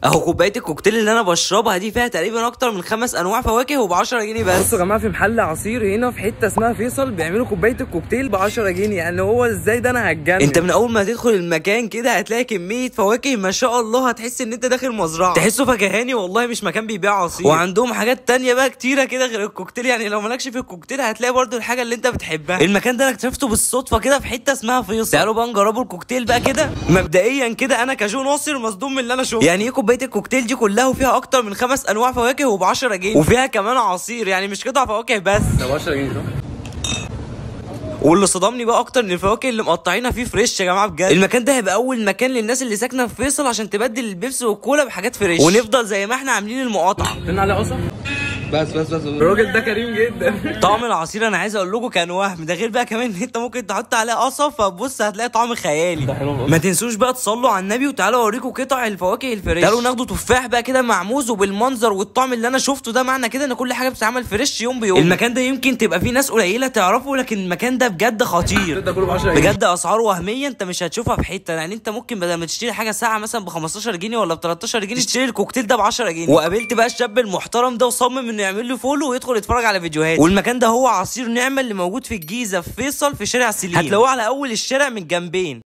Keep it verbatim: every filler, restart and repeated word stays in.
اهو كوبايه الكوكتيل اللي انا بشربها دي فيها تقريبا اكتر من خمس انواع فواكه وب عشرة جنيه بس. بصوا يا جماعه، في محل عصير هنا في حته اسمها فيصل بيعملوا كوبايه الكوكتيل ب عشرة جنيه. يعني هو ازاي ده؟ انا هتجنن. انت من اول ما تدخل المكان كده هتلاقي كميه فواكه ما شاء الله، هتحس ان انت داخل مزرعه، تحسه فكهاني والله مش مكان بيبيع عصير. وعندهم حاجات تانية بقى كتيره كده غير الكوكتيل، يعني لو مالكش في الكوكتيل هتلاقي برده الحاجه اللي انت بتحبها. المكان ده انا اكتشفته بالصدفه كده في حته اسمها فيصل. تعالوا بقى نجربوا الكوكتيل بقى كده. مبدئيا كده انا كجو ناصر مصدوم من اللي انا شفته. يعني ايه كوبايه الكوكتيل دي كلها وفيها اكتر من خمس انواع فواكه وب عشرة جنيه، وفيها كمان عصير، يعني مش قطع فواكه بس. ده ب عشرة جنيه صح؟ واللي صدمني بقى اكتر ان الفواكه اللي مقطعينها فيه فريش يا جماعه بجد. المكان ده هيبقى اول مكان للناس اللي ساكنه في فيصل عشان تبدل البيبسي والكولا بحاجات فريش، ونفضل زي ما احنا عاملين المقاطعه. قلنا عليه قصب. بس بس بس الراجل ده كريم جدا. طعم العصير انا عايز اقول لكم كان وهم، ده غير بقى كمان ان انت ممكن تحط عليه قصب، فبص هتلاقي طعم خيالي. ده حلو. ما تنسوش بقى تصلوا على النبي وتعالوا اوريكم قطع الفواكه الفريش. تعالوا ناخدوا تفاح بقى كده مع موز، وبالمنظر والطعم اللي انا شفته ده معنى كده ان كل حاجه بتتعمل فريش يوم بيوم. المكان ده يمكن تبقى فيه ناس قليله تعرفه، لكن المكان ده بجد خطير. ده كله ب عشرة جنيه بجد اسعاره وهميه، انت مش هتشوفها في حته. يعني انت ممكن بدل ما تشتري حاجه ساعه مثلا ب خمستاشر جنيه ولا ب تلتاشر جنيه تشتري الكوكتيل ده ب عشرة جنيه. وقابلت بقى الشاب المحترم ده وصمم انه يعمل له فولو ويدخل يتفرج على فيديوهات. والمكان ده هو عصير نعمه اللي موجود في الجيزه في فيصل في شارع سليم، هتلاقوه على اول الشارع من جنبين.